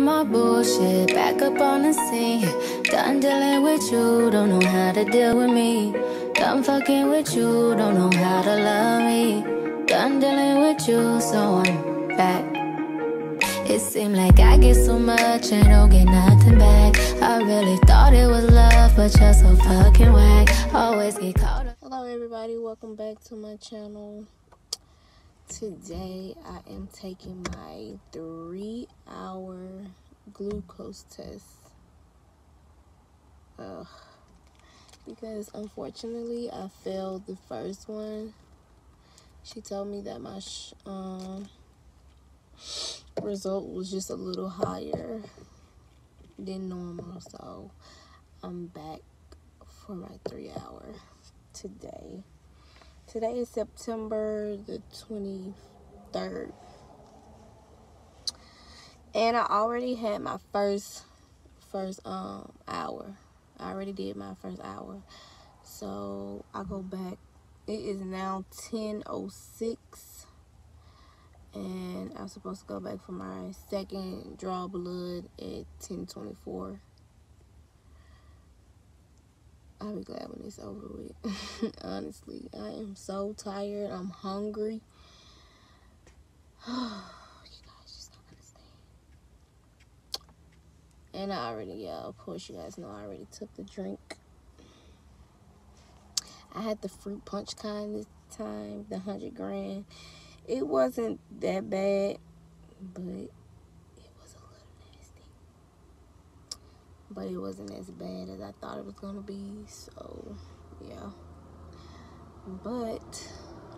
my bullshit, back up on the scene. Done dealing with you, don't know how to deal with me. Done fucking with you, don't know how to love me. Done dealing with you, so I'm back. It seemed like I get so much and don't get nothing back. I really thought it was love, but you're so fucking whack. Always get caught up. Hello everybody, welcome back to my channel. Today I am taking my 3-hour glucose test. Because unfortunately I failed the first one. She told me that my result was just a little higher than normal, so I'm back for my 3-hour today. Today is September the 23rd. And I already had my first hour. I already did my first hour. So I go back. It is now 10:06. And I'm supposed to go back for my second draw blood at 10:24. I'll be glad when it's over with. Honestly, I am so tired. I'm hungry. You guys just don't understand. And I already, of course, you guys know I already took the drink. I had the fruit punch kind this time, the 100 grand. It wasn't that bad, but it was a little nasty. But it wasn't as bad as I thought it was gonna be, so yeah. But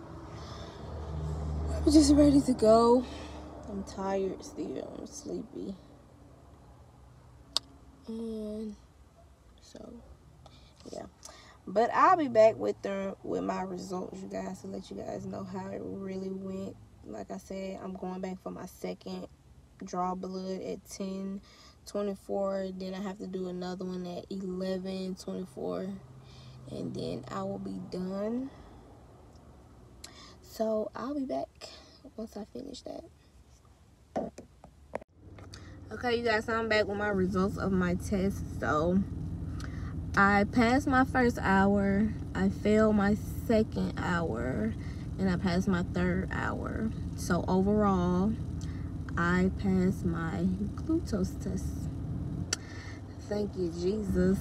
I'm just ready to go. I'm tired still. I'm sleepy. And so yeah. But I'll be back with my results, you guys, to let you guys know how it really went. Like I said, I'm going back for my second draw blood at 10:24. Then I have to do another one at 11:24. And then I will be done. So I'll be back once I finish that. Okay, you guys, so I'm back with my results of my test. So I passed my first hour, I failed my second hour, and I passed my third hour. So overall, I passed my glucose test. Thank you, Jesus.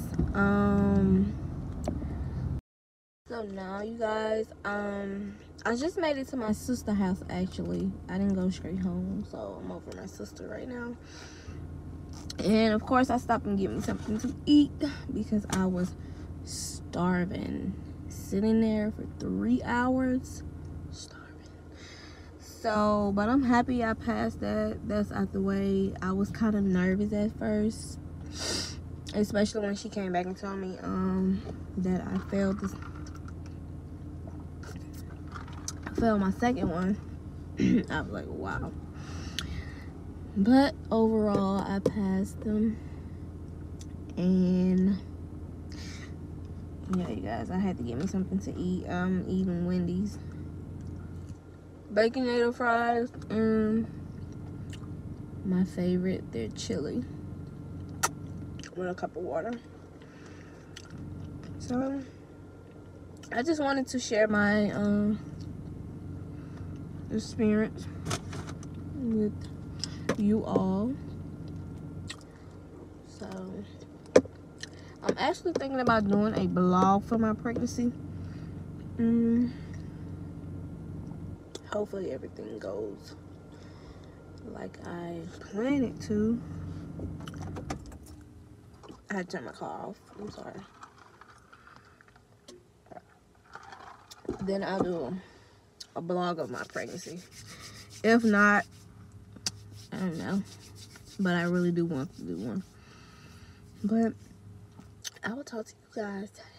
So now, you guys, I just made it to my sister's house, actually. I didn't go straight home, so I'm over at my sister right now. And of course I stopped and get me something to eat because I was starving. Sitting there for 3 hours, starving. So, but I'm happy I passed that. That's out the way. I was kind of nervous at first, especially when she came back and told me that I failed my second one. I was like, wow. But overall, I passed them. And yeah, you guys, I had to get me something to eat. I'm eating Wendy's Baconator fries and my favorite, they're chili, with a cup of water. So I just wanted to share my experience with you all. So I'm actually thinking about doing a blog for my pregnancy. Hopefully everything goes like I planned it to. I had to turn my car off. I'm sorry. Then I'll do a blog of my pregnancy. If not, I don't know. But I really do want to do one. But I will talk to you guys